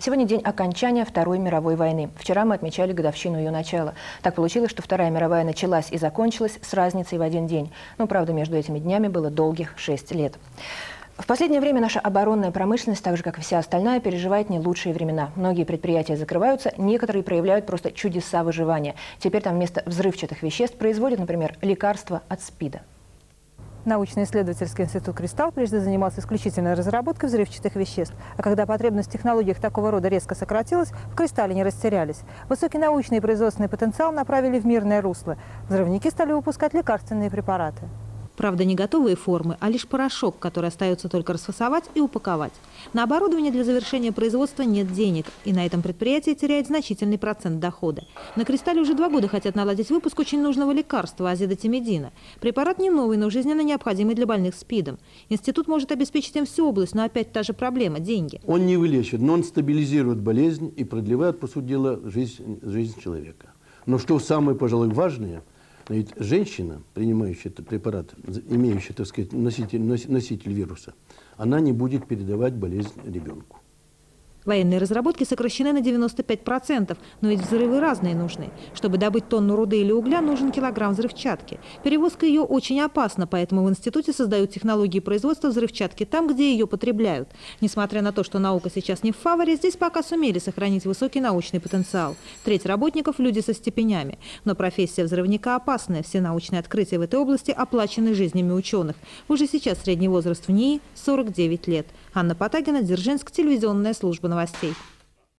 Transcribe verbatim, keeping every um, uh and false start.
Сегодня день окончания Второй мировой войны. Вчера мы отмечали годовщину ее начала. Так получилось, что Вторая мировая началась и закончилась с разницей в один день. Но, правда, между этими днями было долгих шесть лет. В последнее время наша оборонная промышленность, так же как и вся остальная, переживает не лучшие времена. Многие предприятия закрываются, некоторые проявляют просто чудеса выживания. Теперь там вместо взрывчатых веществ производят, например, лекарства от СПИДа. Научно-исследовательский институт «Кристалл» прежде занимался исключительно разработкой взрывчатых веществ. А когда потребность в технологиях такого рода резко сократилась, в «Кристалле» не растерялись. Высокий научный и производственный потенциал направили в мирное русло. Взрывники стали выпускать лекарственные препараты. Правда, не готовые формы, а лишь порошок, который остается только расфасовать и упаковать. На оборудование для завершения производства нет денег, и на этом предприятии теряет значительный процент дохода. На «Кристалле» уже два года хотят наладить выпуск очень нужного лекарства – азидотимидина. Препарат не новый, но жизненно необходимый для больных СПИДом. Институт может обеспечить им всю область, но опять та же проблема – деньги. Он не вылечит, но он стабилизирует болезнь и продлевает, по сути дела, жизнь, жизнь человека. Но что самое, пожалуй, важное – ведь женщина, принимающая этот препарат, имеющая, так сказать, носитель, носитель вируса, она не будет передавать болезнь ребенку. Военные разработки сокращены на девяносто пять процентов, но ведь взрывы разные нужны. Чтобы добыть тонну руды или угля, нужен килограмм взрывчатки. Перевозка ее очень опасна, поэтому в институте создают технологии производства взрывчатки там, где ее потребляют. Несмотря на то, что наука сейчас не в фаворе, здесь пока сумели сохранить высокий научный потенциал. Треть работников – люди со степенями. Но профессия взрывника опасная. Все научные открытия в этой области оплачены жизнями ученых. Уже сейчас средний возраст в НИИ – сорок девять лет. Анна Потагина, Дзержинск, телевизионная служба новостей.